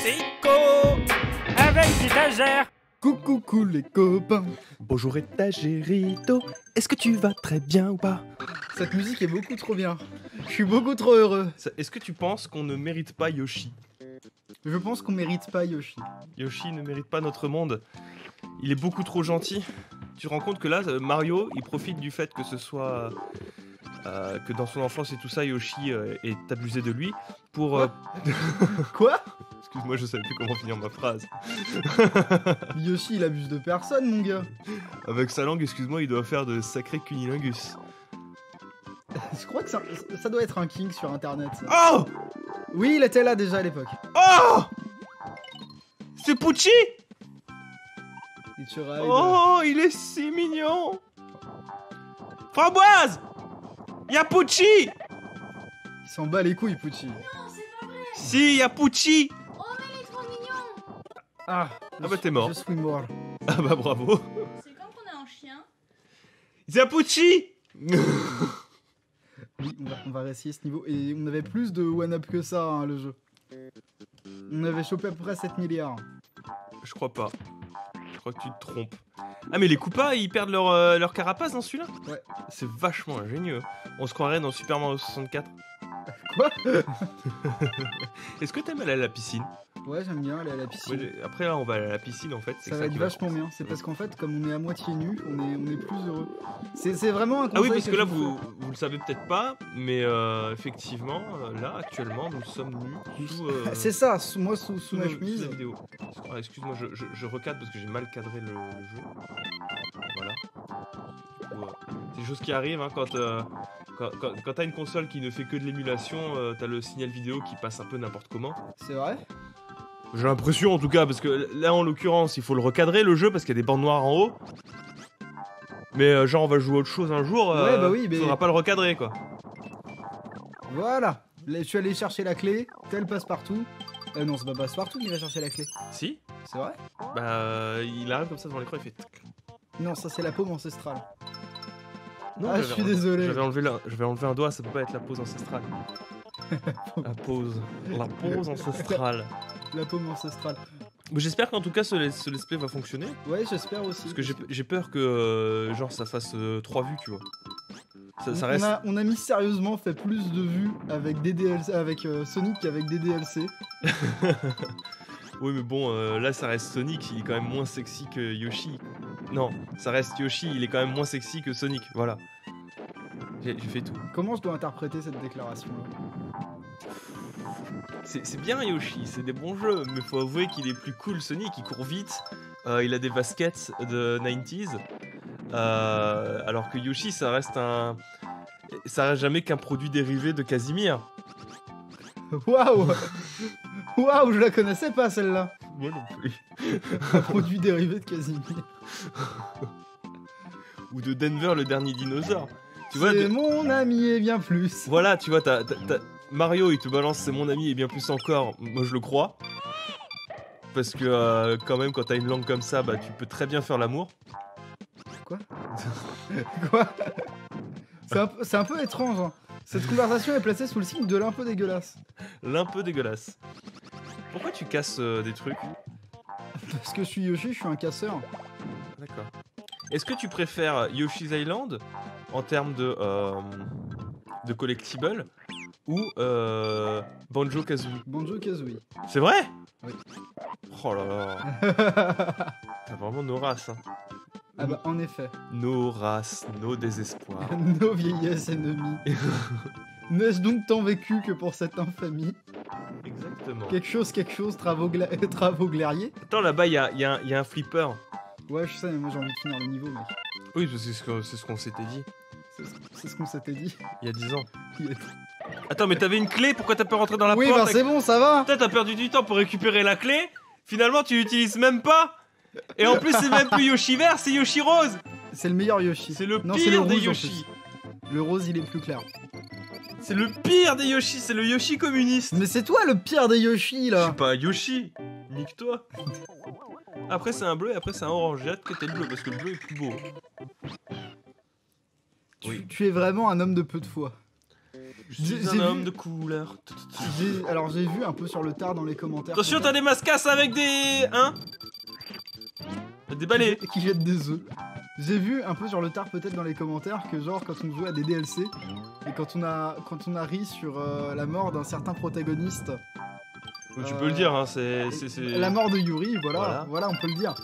Éco avec l'étagère. Coucou les copains. Bonjour étagérito. Est-ce que tu vas très bien ou pas? Cette musique est beaucoup trop bien. Je suis beaucoup trop heureux. Est-ce que tu penses qu'on ne mérite pas Yoshi? Je pense qu'on mérite pas Yoshi. Yoshi ne mérite pas notre monde. Il est beaucoup trop gentil. Tu te rends compte que là, Mario, il profite du fait que ce soit... que dans son enfance et tout ça, Yoshi est abusé de lui pour... Quoi? Excuse-moi, je savais plus comment finir ma phrase. Yoshi, il abuse de personne, mon gars. Avec sa langue, excuse-moi, il doit faire de sacrés cunilingus. Je crois que ça doit être un king sur internet, ça. Oh! Oui, il était là déjà à l'époque. Oh! C'est Pucci! Il te ride. Oh, il est si mignon! Framboise! Y'a Pucci! Il s'en bat les couilles, Pucci. Si, y'a Pucci! Oh, mais il est trop mignon! Ah bah t'es mort. Je suis mort. Ah bah bravo! C'est comme qu'on a un chien. Y'a Pucci! Oui, on va réessayer ce niveau. Et on avait plus de one-up que ça, hein, le jeu. On avait chopé à peu près 7 milliards. Je crois pas. Je crois que tu te trompes. Ah mais les Koopas, ils perdent leur carapace dans celui-là? Ouais. C'est vachement ingénieux. On se croirait dans Super Mario 64. Quoi? Est-ce que t'aimes aller à la piscine? Ouais, j'aime bien aller à la piscine. Ouais, après là, on va aller à la piscine en fait. Ça va être vachement bien. C'est parce qu'en fait, comme on est à moitié nu, on est plus heureux. C'est vraiment un conseil. Ah oui, parce que là, je vous vous le savez peut-être pas, mais effectivement, là, actuellement, nous sommes nus sous... C'est ça, moi sous ma chemise. la vidéo. Ah, excuse-moi, je recadre parce que j'ai mal cadré le jeu. Voilà. C'est des choses qui arrivent hein, quand t'as une console qui ne fait que de l'émulation, t'as le signal vidéo qui passe un peu n'importe comment. C'est vrai? J'ai l'impression en tout cas, parce que là en l'occurrence, il faut le recadrer le jeu parce qu'il y a des bandes noires en haut. Mais genre on va jouer autre chose un jour, ouais, bah oui, mais... faudra pas le recadrer quoi. Voilà, je suis allé chercher la clé, tel passe-partout. Non, c'est pas passe-partout qui va chercher la clé. Si? C'est vrai? Bah il arrive comme ça devant l'écran, il fait... Non, ça c'est la paume ancestrale. Non, ah, je suis désolé. J'avais enlevé un doigt, ça peut pas être la pause ancestrale. La pause ancestrale. La paume ancestrale. J'espère qu'en tout cas ce let's play va fonctionner. Ouais, j'espère aussi. Parce que j'ai peur que genre ça fasse 3 vues, tu vois. Ça reste... on a mis sérieusement fait plus de vues avec des DLC, avec Sonic qu'avec des DLC. Oui mais bon, là ça reste Sonic, il est quand même moins sexy que Yoshi. Non, ça reste Yoshi, il est quand même moins sexy que Sonic, voilà. J'ai fait tout. Comment je dois interpréter cette déclaration-là? C'est bien Yoshi, c'est des bons jeux, mais faut avouer qu'il est plus cool Sonic, il court vite, il a des baskets de 90s, alors que Yoshi ça reste jamais qu'un produit dérivé de Casimir. Waouh! Waouh, je la connaissais pas celle-là. Moi non plus. Un produit dérivé de Casimir. Ou de Denver le dernier dinosaure. Tu vois, c'est mon ami et bien plus. Voilà, tu vois, Mario il te balance c'est mon ami et bien plus encore, moi je le crois. Parce que quand même quand t'as une langue comme ça, bah tu peux très bien faire l'amour. Quoi? Quoi? C'est un peu étrange. Hein. Cette conversation est placée sous le signe de l'un peu dégueulasse. L'un peu dégueulasse. Pourquoi tu casses des trucs? Parce que je suis Yoshi, je suis un casseur. D'accord. Est-ce que tu préfères Yoshi's Island en termes de collectibles ou Banjo-Kazooie? Banjo-Kazooie. C'est vrai? Oui. Oh là là. T'as vraiment nos races. Hein. Ah bah en effet. Nos races, nos désespoirs. Nos vieillesses ennemies. N'est-ce donc tant vécu que pour cette infamie? Exactement. Quelque chose, travaux glairiers. Attends, là-bas, il y a un flipper. Ouais, je sais, mais moi j'ai envie de finir le niveau, mec. Oui, c'est ce qu'on s'était dit. C'est ce qu'on s'était dit. Il y a 10 ans. Attends, mais t'avais une clé, pourquoi t'as pas rentré dans la porte? porte? Oui, bah c'est bon, ça va. Putain, t'as perdu du temps pour récupérer la clé. Finalement, tu l'utilises même pas. Et en plus, c'est même plus Yoshi vert, c'est Yoshi rose. C'est le meilleur Yoshi. C'est le pire des Yoshi. Le rose, il est plus clair. C'est le pire des Yoshi, c'est le Yoshi communiste. Mais c'est toi le pire des Yoshi, là. Je suis pas Yoshi. Nique-toi. Après, c'est un bleu et après, c'est un orange. J'ai hâte que t'aies le bleu parce que le bleu est plus beau. Tu es vraiment un homme de peu de foi. Je suis J'ai un vu- homme de couleur. Alors j'ai vu un peu sur le tard dans les commentaires. Attention, t'as des mascasses avec des... Hein? Des balais. qui jettent des œufs. J'ai vu un peu sur le tard peut-être dans les commentaires que genre quand on jouait à des DLC et quand on a ri sur la mort d'un certain protagoniste. Tu peux le dire, hein, c'est... La mort de Yuri, voilà, on peut le dire.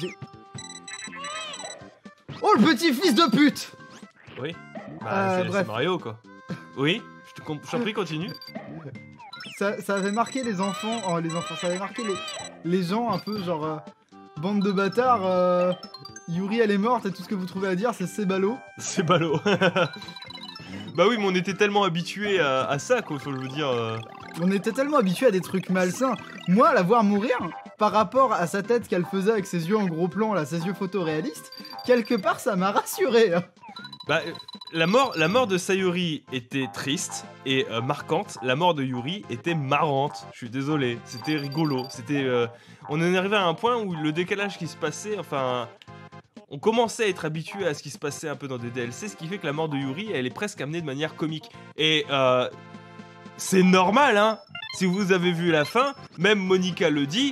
Oh le petit fils de pute! Oui. Bah, c'est bref. Mario, quoi. Oui, je t'en prie, continue. Ça avait marqué les enfants, ça avait marqué les gens un peu genre bande de bâtards. Yuri elle est morte et tout ce que vous trouvez à dire c'est ballot. C'est ballot. Bah oui, mais on était tellement habitués à ça, quoi, faut le dire. On était tellement habitués à des trucs malsains. Moi, la voir mourir, par rapport à sa tête qu'elle faisait avec ses yeux en gros plan, là, ses yeux photoréalistes, quelque part, ça m'a rassuré. Hein. Bah, la mort de Sayori était triste et marquante. La mort de Yuri était marrante. Je suis désolé, c'était rigolo. On en est arrivé à un point où le décalage qui se passait, enfin, on commençait à être habitué à ce qui se passait un peu dans des DLC, ce qui fait que la mort de Yuri, elle est presque amenée de manière comique. Et c'est normal, hein. Si vous avez vu la fin, même Monica le dit,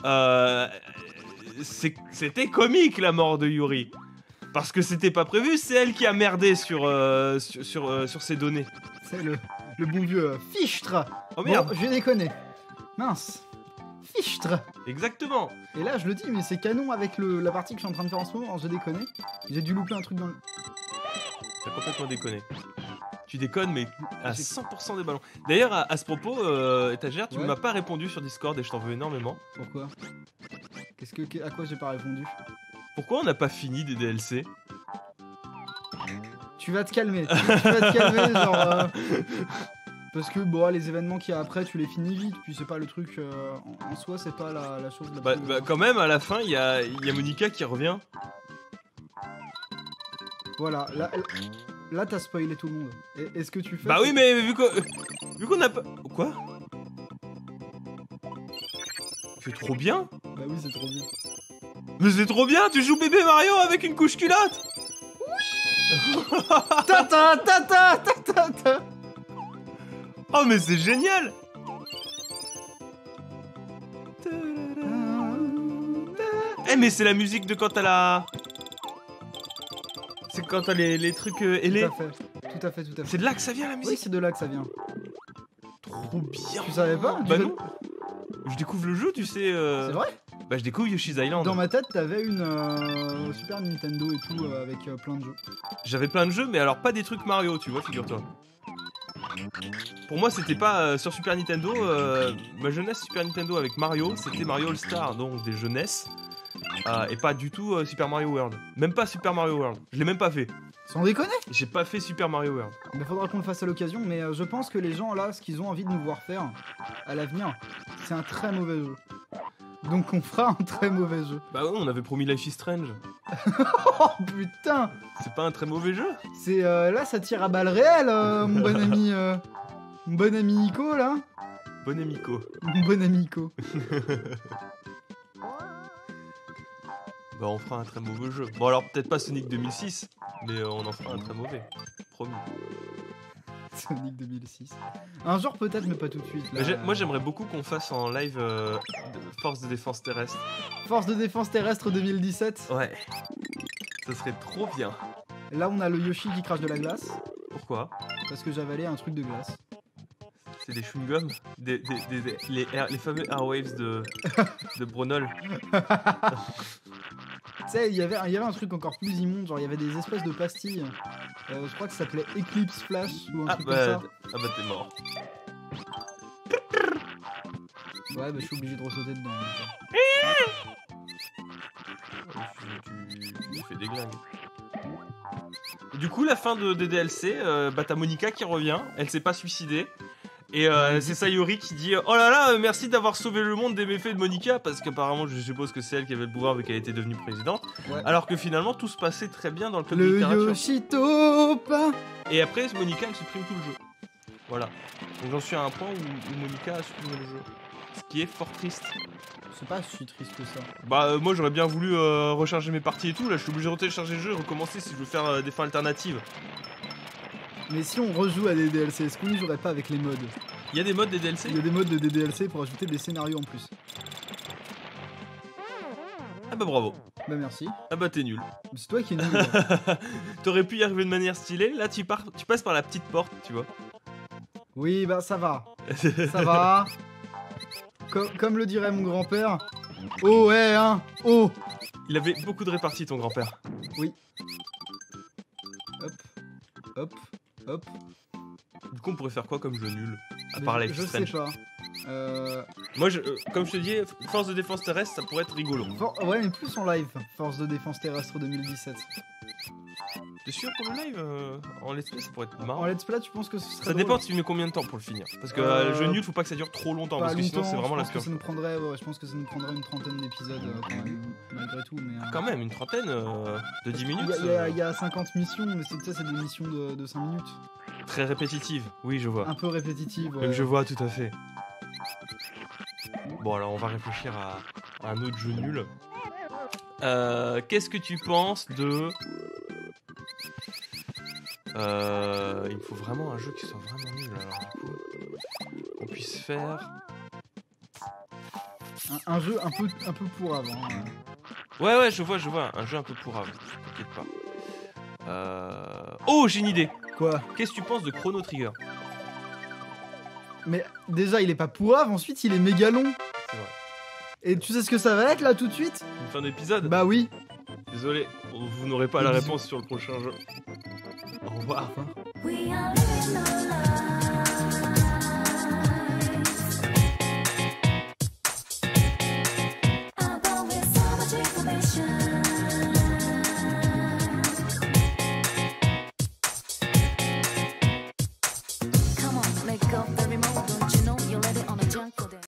c'était comique la mort de Yuri. Parce que c'était pas prévu, c'est elle qui a merdé sur ses données. C'est le bon vieux fichtre. Oh merde. Bon, je déconne. Mince. Fichtre. Exactement. Et là, je le dis, mais c'est canon avec la partie que je suis en train de faire en ce moment. Je déconne. J'ai dû louper un truc dans le... T'as complètement déconné. Tu déconnes, mais à 100% des ballons. D'ailleurs, à ce propos, étagère, tu Ouais. m'as pas répondu sur Discord et je t'en veux énormément. Pourquoi? À quoi j'ai pas répondu? Pourquoi on n'a pas fini des DLC? Tu vas te calmer. Tu vas te calmer, genre... Parce que bon, les événements qu'il y a après, tu les finis vite. Puis c'est pas le truc en soi, c'est pas la chose la plus... Bah, quand même, à la fin, il y a Monica qui revient. Voilà, là t'as spoilé tout le monde. Et ce que tu fais... Bah oui, mais vu qu'on a pas... Quoi? C'est trop bien. Bah oui, c'est trop bien. Mais c'est trop bien, tu joues bébé Mario avec une couche culotte. Tata, tata, tata, tata. Oh mais c'est génial. Eh mais c'est la musique de quand t'as la... C'est quand t'as les trucs ailés. Tout à fait. C'est de là que ça vient la Oui, musique. c'est de là que ça vient. Trop bien. Tu savais pas? Bah non. Je découvre le jeu, tu sais. C'est vrai? Bah je découvre Yoshi's Island. Dans ma tête, t'avais une Super Nintendo et tout, avec plein de jeux. J'avais plein de jeux, mais alors pas des trucs Mario, tu vois, figure-toi. Pour moi, c'était pas sur Super Nintendo. Ma jeunesse Super Nintendo avec Mario, c'était Mario All Star, donc des jeunesses. Et pas du tout Super Mario World. Même pas Super Mario World. Je l'ai même pas fait. Sans déconner? J'ai pas fait Super Mario World. Il faudra qu'on le fasse à l'occasion, mais je pense que les gens là, ce qu'ils ont envie de nous voir faire à l'avenir, c'est un très mauvais jeu. Donc on fera un très mauvais jeu. Bah ouais, on avait promis Life is Strange. Oh putain! C'est pas un très mauvais jeu? C'est là, ça tire à balles réelles, mon bon ami. Mon bon ami Nico là. Bon amico. Mon bon ami Nico. Bah on fera un très mauvais jeu. Bon alors peut-être pas Sonic 2006, mais on en fera un très mauvais. Promis. Sonic 2006. Un jour peut-être, mais pas tout de suite. Là. Moi j'aimerais beaucoup qu'on fasse en live Force de défense terrestre. Force de défense terrestre 2017. Ouais. Ça serait trop bien. Là on a le Yoshi qui crache de la glace. Pourquoi? Parce que j'avalais un truc de glace. C'est des chewing-gums, les fameux Airwaves de Brunel. Tu sais, il y avait un truc encore plus immonde, genre il y avait des espèces de pastilles. Je crois que ça s'appelait Eclipse Flash ou un truc comme ça. Ah bah t'es mort. Ouais, bah je suis obligé de ressauter dedans. Tu fais des glingues. Et du coup, la fin des DLC, bah t'as Monica qui revient, elle s'est pas suicidée. Et c'est Sayori qui dit oh là là, merci d'avoir sauvé le monde des méfaits de Monica, parce qu'apparemment je suppose que c'est elle qui avait le pouvoir vu qu'elle était devenue présidente. Ouais. Alors que finalement tout se passait très bien dans le club de littérature. Le Yoshitopa. Et après Monica elle supprime tout le jeu. Voilà. Donc j'en suis à un point où Monica a supprimé le jeu. Ce qui est fort triste. C'est pas si triste que ça. Bah moi j'aurais bien voulu recharger mes parties et tout, là je suis obligé de télécharger le jeu et recommencer si je veux faire des fins alternatives. Mais si on rejoue à des DLC, est-ce qu'on ne jouerait pas avec les mods? Il y a des modes des DLC? Il y a des mods de des DLC pour ajouter des scénarios en plus. Ah bah bravo. Bah merci. Ah bah t'es nul. C'est toi qui es nul. Là. T'aurais pu y arriver de manière stylée, là tu passes par la petite porte, tu vois. Oui, bah ça va. Ça va. Comme le dirait mon grand-père. Oh ouais, hein. Oh. Il avait beaucoup de réparties ton grand-père. Oui. Hop. Hop. Hop. Du coup on pourrait faire quoi comme jeu nul? À Mais part Life je is sais Strange. pas. Moi comme je te dis, force de défense terrestre ça pourrait être rigolo. Ouais, mais plus en live. Force de défense terrestre 2017. T'es sûr pour le live en let's play ça pourrait être En marrant? let's play, tu penses que ce serait Ça dépend si tu mets combien de temps pour le finir. Parce que le jeu nul faut pas que ça dure trop longtemps parce que sinon c'est vraiment la je pense que purge. ça nous prendrait, ouais, je pense que ça nous prendrait une trentaine d'épisodes quand même, malgré tout. Mais, Quand même une trentaine de 10 minutes. Il y a 50 missions, mais c'est des missions de 5 minutes. Très répétitive, oui je vois. Un peu répétitives. Ouais. Je vois tout à fait. Bon alors on va réfléchir à un autre jeu nul. Qu'est-ce que tu penses de... il me faut vraiment un jeu qui soit vraiment nul alors du coup. On puisse faire... Un jeu un peu pour avant. Ouais je vois, un jeu un peu pourrave, t'inquiète pas. Oh j'ai une idée. Quoi? Qu'est-ce que tu penses de Chrono Trigger? Mais déjà il est pas pourrave, ensuite il est méga long. C'est vrai. Et tu sais ce que ça va être là tout de suite? Une fin d'épisode? Bah oui. Désolé, vous n'aurez pas la réponse sur le prochain jeu. Au revoir. We are living our